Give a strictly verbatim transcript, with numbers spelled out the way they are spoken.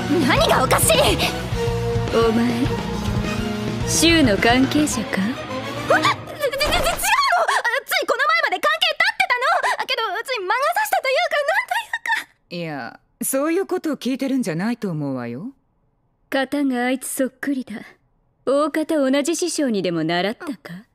何がおかしい。 お前柊の関係者か？ 違うの。ついこの前まで関係立ってたの。けどつい魔が差したというかなんというか。 いや、そういうことを聞いてるんじゃないと思うわよ。 型があいつそっくりだ。大方同じ師匠にでも習ったか？